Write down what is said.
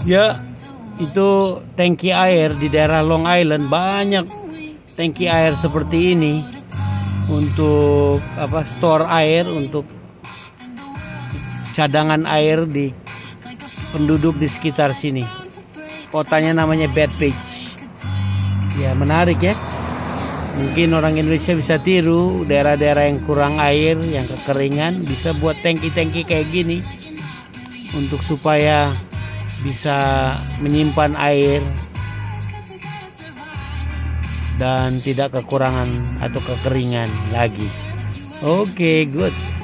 Ya, itu tangki air di daerah Long Island, banyak tangki air seperti ini untuk store air, untuk cadangan air di penduduk di sekitar sini. Kotanya namanya Bethpage. Ya, menarik ya. Mungkin orang Indonesia bisa tiru, daerah-daerah yang kurang air, yang kekeringan, bisa buat tangki-tangki kayak gini untuk supaya bisa menyimpan air dan tidak kekurangan atau kekeringan lagi. Oke, good.